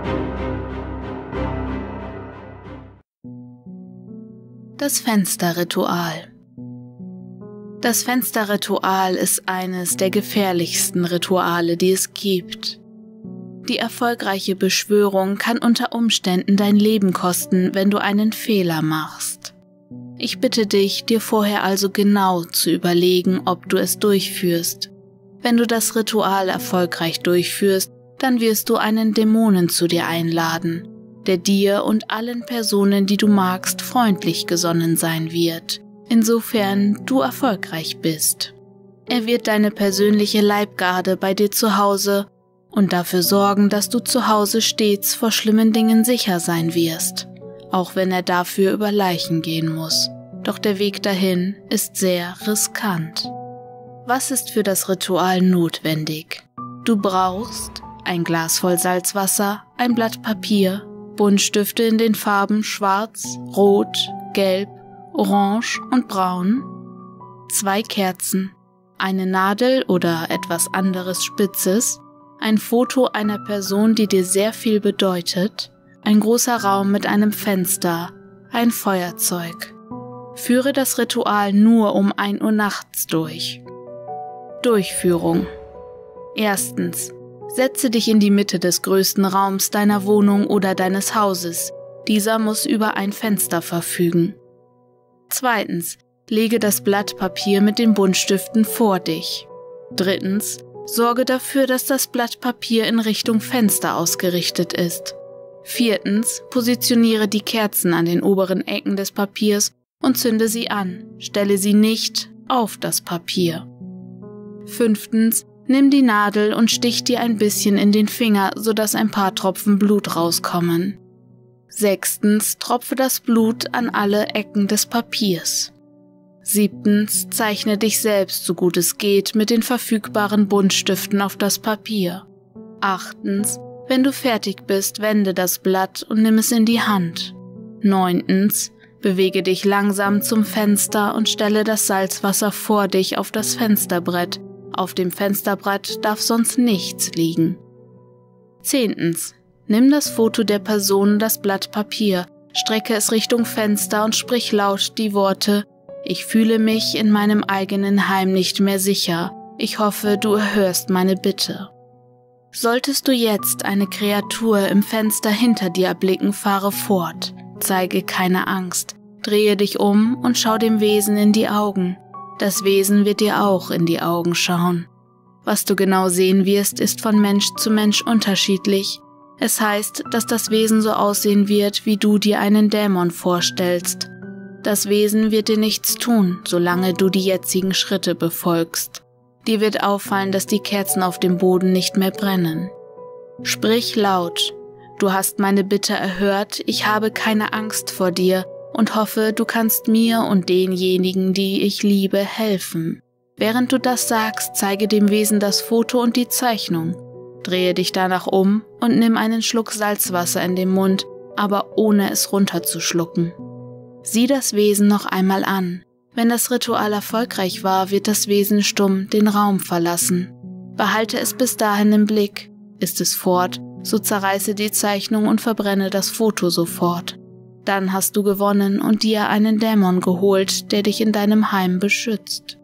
Das Fensterritual. Das Fensterritual ist eines der gefährlichsten Rituale, die es gibt. Die erfolgreiche Beschwörung kann unter Umständen dein Leben kosten, wenn du einen Fehler machst. Ich bitte dich, dir vorher also genau zu überlegen, ob du es durchführst. Wenn du das Ritual erfolgreich durchführst, dann wirst du einen Dämonen zu dir einladen, der dir und allen Personen, die du magst, freundlich gesonnen sein wird, insofern du erfolgreich bist. Er wird deine persönliche Leibgarde bei dir zu Hause und dafür sorgen, dass du zu Hause stets vor schlimmen Dingen sicher sein wirst, auch wenn er dafür über Leichen gehen muss. Doch der Weg dahin ist sehr riskant. Was ist für das Ritual notwendig? Du brauchst ein Glas voll Salzwasser, ein Blatt Papier, Buntstifte in den Farben Schwarz, Rot, Gelb, Orange und Braun, 2 Kerzen, eine Nadel oder etwas anderes Spitzes, ein Foto einer Person, die dir sehr viel bedeutet, ein großer Raum mit einem Fenster, ein Feuerzeug. Führe das Ritual nur um 1 Uhr nachts durch. Durchführung. Erstens. Setze dich in die Mitte des größten Raums deiner Wohnung oder deines Hauses. Dieser muss über ein Fenster verfügen. Zweitens. Lege das Blatt Papier mit den Buntstiften vor dich. Drittens. Sorge dafür, dass das Blatt Papier in Richtung Fenster ausgerichtet ist. Viertens. Positioniere die Kerzen an den oberen Ecken des Papiers und zünde sie an. Stelle sie nicht auf das Papier. Fünftens. Nimm die Nadel und stich dir ein bisschen in den Finger, sodass ein paar Tropfen Blut rauskommen. Sechstens. Tropfe das Blut an alle Ecken des Papiers. Siebtens. Zeichne dich selbst, so gut es geht, mit den verfügbaren Buntstiften auf das Papier. Achtens. Wenn du fertig bist, wende das Blatt und nimm es in die Hand. Neuntens. Bewege dich langsam zum Fenster und stelle das Salzwasser vor dich auf das Fensterbrett. Auf dem Fensterbrett darf sonst nichts liegen. Zehntens. Nimm das Foto der Person, das Blatt Papier, strecke es Richtung Fenster und sprich laut die Worte: Ich fühle mich in meinem eigenen Heim nicht mehr sicher. Ich hoffe, du erhörst meine Bitte. Solltest du jetzt eine Kreatur im Fenster hinter dir erblicken, fahre fort. Zeige keine Angst. Drehe dich um und schau dem Wesen in die Augen. Das Wesen wird dir auch in die Augen schauen. Was du genau sehen wirst, ist von Mensch zu Mensch unterschiedlich. Es heißt, dass das Wesen so aussehen wird, wie du dir einen Dämon vorstellst. Das Wesen wird dir nichts tun, solange du die jetzigen Schritte befolgst. Dir wird auffallen, dass die Kerzen auf dem Boden nicht mehr brennen. Sprich laut: Du hast meine Bitte erhört, ich habe keine Angst vor dir und hoffe, du kannst mir und denjenigen, die ich liebe, helfen. Während du das sagst, zeige dem Wesen das Foto und die Zeichnung. Drehe dich danach um und nimm einen Schluck Salzwasser in den Mund, aber ohne es runterzuschlucken. Sieh das Wesen noch einmal an. Wenn das Ritual erfolgreich war, wird das Wesen stumm den Raum verlassen. Behalte es bis dahin im Blick. Ist es fort, so zerreiße die Zeichnung und verbrenne das Foto sofort. Dann hast du gewonnen und dir einen Dämon geholt, der dich in deinem Heim beschützt.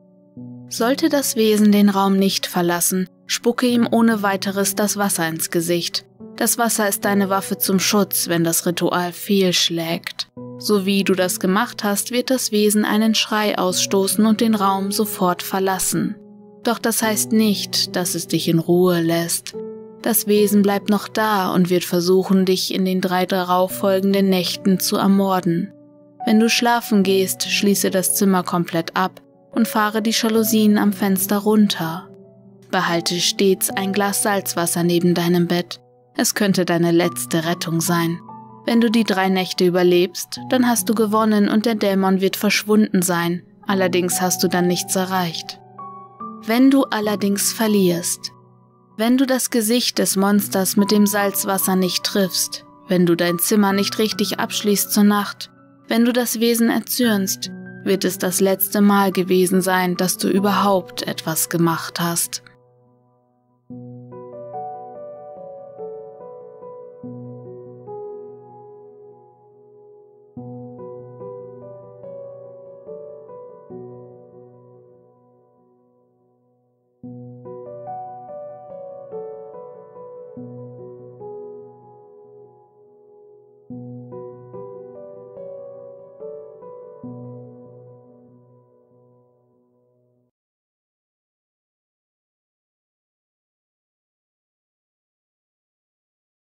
Sollte das Wesen den Raum nicht verlassen, spucke ihm ohne weiteres das Wasser ins Gesicht. Das Wasser ist deine Waffe zum Schutz, wenn das Ritual fehlschlägt. So wie du das gemacht hast, wird das Wesen einen Schrei ausstoßen und den Raum sofort verlassen. Doch das heißt nicht, dass es dich in Ruhe lässt. Das Wesen bleibt noch da und wird versuchen, dich in den 3 darauffolgenden Nächten zu ermorden. Wenn du schlafen gehst, schließe das Zimmer komplett ab und fahre die Jalousien am Fenster runter. Behalte stets ein Glas Salzwasser neben deinem Bett. Es könnte deine letzte Rettung sein. Wenn du die 3 Nächte überlebst, dann hast du gewonnen und der Dämon wird verschwunden sein. Allerdings hast du dann nichts erreicht. Wenn du allerdings verlierst, wenn du das Gesicht des Monsters mit dem Salzwasser nicht triffst, wenn du dein Zimmer nicht richtig abschließt zur Nacht, wenn du das Wesen erzürnst, wird es das letzte Mal gewesen sein, dass du überhaupt etwas gemacht hast.